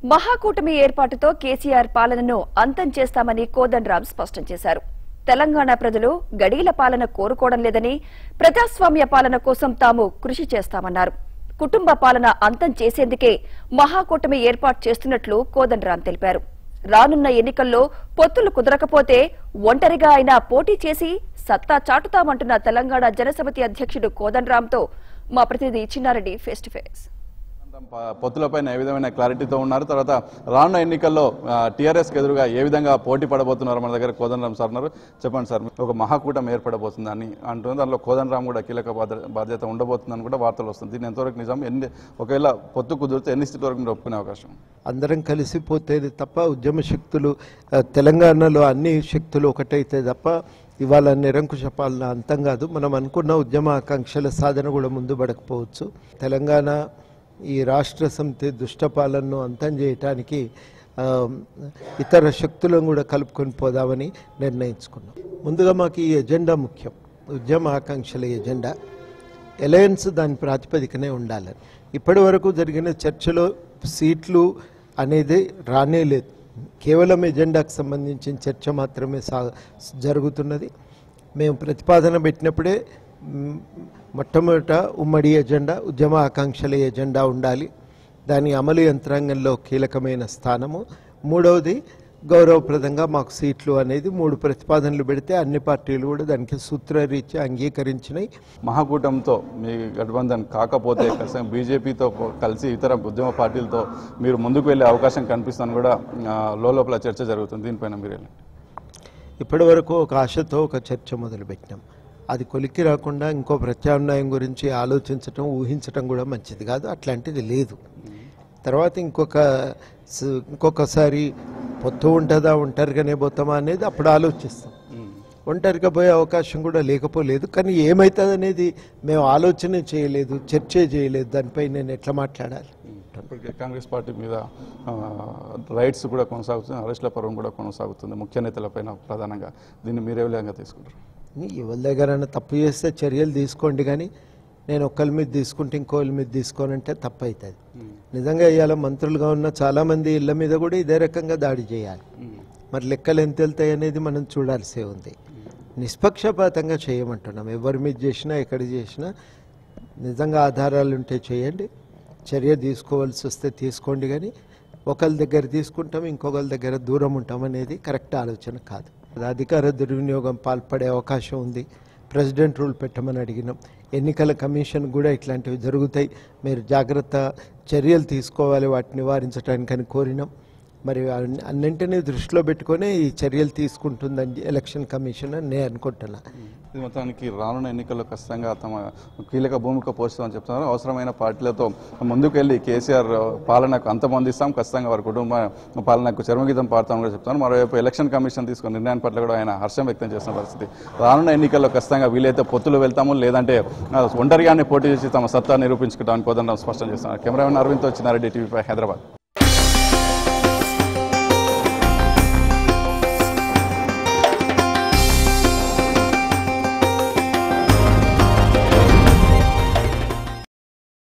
మహాకూటమి ఏర్పాటుతో కేసీఆర్ పాలనను అంతం చేస్తామని కోదండరాం స్పష్టం చేశారు. తెలంగాణ ప్రజలు గడీల పాలన కోరుకోవడం లేదని, ప్రజాస్వామ్య పాలన కోసం తాము కృషి చేస్తామన్నారు. కుటుంబ పాలన అంతం చేసేందుకే మహాకూటమి ఏర్పాటు చేస్తున్నట్లు కోదండరాం తెలిపారు. రానున్న ఎన్నికల్లో పొత్తులు కుదరకపోతే ఒంటరిగా అయినా పోటీ చేసి సత్తా చాటుతామంటున్న తెలంగాణ జనసమితి అధ్యక్షుడు కోదండరాంతో మా ప్రతినిధి చిన్నారెడ్డి ఫేస్ టు ఫేస్. పొత్తులపైన ఏ విధమైన క్లారిటీతో ఉన్నారు. తర్వాత రానున్న ఎన్నికల్లో టీఆర్ఎస్కి ఎదురుగా ఏ విధంగా పోటీ పడబోతున్నారు మన దగ్గర కోదండరాం సార్ ఉన్నారు. చెప్పండి సార్, ఒక మహాకూటమి ఏర్పడబోతుంది అని అంటుంది. దానిలో కోదండరాం కూడా కీలక బాధ్యత ఉండబోతుందని కూడా వార్తలు వస్తుంది. దీన్ని ఎంతవరకు నిజం? ఒకవేళ పొత్తు కుదిరితే ఎన్ని స్థితి వరకు మీరు ఒప్పుకునే అవకాశం? అందరం కలిసిపోతేది తప్ప, ఉద్యమ శక్తులు తెలంగాణలో అన్ని శక్తులు ఒకటైతే తప్ప ఇవాళ నిరంకుశ పాలన అంతం కాదు. మనం అనుకున్న ఉద్యమ ఆకాంక్షల సాధన కూడా ముందు పడకపోవచ్చు. తెలంగాణ ఈ రాష్ట్ర సమితి దుష్టపాలనను అంతం చేయటానికి ఇతర శక్తులను కూడా కలుపుకొని పోదామని నిర్ణయించుకున్నాం. ముందుగా మాకు ఈ ఎజెండా ముఖ్యం, ఉద్యమ ఆకాంక్షల ఎజెండా. అలయన్స్ దాని ప్రాతిపదికనే ఉండాలని ఇప్పటి వరకు జరిగిన చర్చలో సీట్లు అనేది రానే లేదు. కేవలం ఎజెండాకు సంబంధించిన చర్చ మాత్రమే జరుగుతున్నది. మేము ప్రతిపాదన పెట్టినప్పుడే మొట్టమొదట ఉమ్మడి ఎజెండా, ఉద్యమ ఆకాంక్షల ఎజెండా ఉండాలి. దాని అమలు యంత్రాంగంలో కీలకమైన స్థానము. మూడవది గౌరవప్రదంగా మాకు సీట్లు అనేది 3 ప్రతిపాదనలు పెడితే అన్ని పార్టీలు కూడా దానికి సూత్రరీత్యా అంగీకరించినాయి. మహాకూటమితో మీ గఠబంధన్ కాకపోతే బీజేపీతో కలిసి ఇతర ఉద్యమ పార్టీలతో మీరు ముందుకు వెళ్ళే అవకాశం కనిపిస్తుందని కూడా లోపల చర్చ జరుగుతుంది. దీనిపైన మీరు ఇప్పటి వరకు ఒక ఆశతో ఒక చర్చ మొదలుపెట్టినాం. అది కొలిక్కి రాకుండా ఇంకో ప్రత్యామ్నాయం గురించి ఆలోచించటం, ఊహించటం కూడా మంచిది కాదు. అట్లాంటిది లేదు. తర్వాత ఇంకొకసారి పొత్తు ఉంటుందా, ఒంటరిగానే పోతామా అనేది అప్పుడు ఆలోచిస్తాం. ఒంటరిగా పోయే అవకాశం కూడా లేకపోలేదు. కానీ ఏమవుతుంది అనేది మేము ఆలోచన చేయలేదు, చర్చే చేయలేదు. దానిపై నేను ఎట్లా మాట్లాడాలి? కాంగ్రెస్ పార్టీ మీద రైట్స్ కూడా కొనసాగుతుంది, అరెస్టుల పర్వం కూడా కొనసాగుతుంది ముఖ్య నేతలపైన ప్రధానంగా. దీన్ని మీరే విధంగా తీసుకుంటారు? ఎవరి దగ్గరైనా తప్పు చేస్తే చర్యలు తీసుకోండి, కానీ నేను ఒకరి మీద తీసుకుంటే ఇంకోళ్ళ మీద తీసుకోనంటే తప్పు అవుతుంది. నిజంగా ఇవాళ మంత్రులుగా ఉన్న చాలామంది ఇళ్ల మీద కూడా ఇదే రకంగా దాడి చేయాలి. మరి లెక్కలు ఎంత వెళ్తాయి అనేది మనం చూడాల్సే ఉంది. నిష్పక్షపాతంగా చేయమంటున్నాం. ఎవరి మీద చేసినా, ఎక్కడ చేసినా నిజంగా ఆధారాలు ఉంటే చేయండి. చర్య తీసుకోవాల్సి వస్తే తీసుకోండి, కానీ ఒకరి దగ్గర తీసుకుంటాం, ఇంకొకరి దగ్గర దూరం ఉంటాం అనేది కరెక్ట్ ఆలోచన కాదు. అధికార దుర్వినియోగం పాల్పడే అవకాశం ఉంది. ప్రెసిడెంట్ రూల్ పెట్టమని అడిగినాం. ఎన్నికల కమిషన్ కూడా ఇట్లాంటివి జరుగుతాయి, మీరు జాగ్రత్త చర్యలు తీసుకోవాలి వాటిని నివారించడానికని కోరినాం. మరి అన్నింటినీ దృష్టిలో పెట్టుకొని ఈ చర్యలు తీసుకుంటుందని ఎలక్షన్ కమిషన్ అని నేను అనుకుంటున్నా. మొత్తానికి రానున్న ఎన్నికల్లో ఖచ్చితంగా తమ కీలక భూమిక పోషిస్తామని చెప్తున్నారు. అవసరమైన పార్టీలతో ముందుకెళ్లి కేసీఆర్ పాలనకు అంతమొందిస్తాం, ఖచ్చితంగా వారి కుటుంబ పాలనకు చర్మగీతం పాడతామని కూడా చెప్తున్నారు. మరోవైపు ఎలక్షన్ కమిషన్ తీసుకున్న నిర్ణయాన్ని పట్ల కూడా ఆయన హర్షం వ్యక్తం చేస్తున్న పరిస్థితి. రానున్న ఎన్నికల్లో ఖచ్చితంగా వీలైతే పొత్తులు వెళ్తాము, లేదంటే ఒంటరిగానే పోటీ చేసి తమ సత్తా నిరూపించుకుంటామని కోదండరాం స్పష్టం చేస్తున్నారు. కెమెరామెన్ అరవింద్తో చిన్నారెడ్డి, టీవీ5 హైదరాబాద్.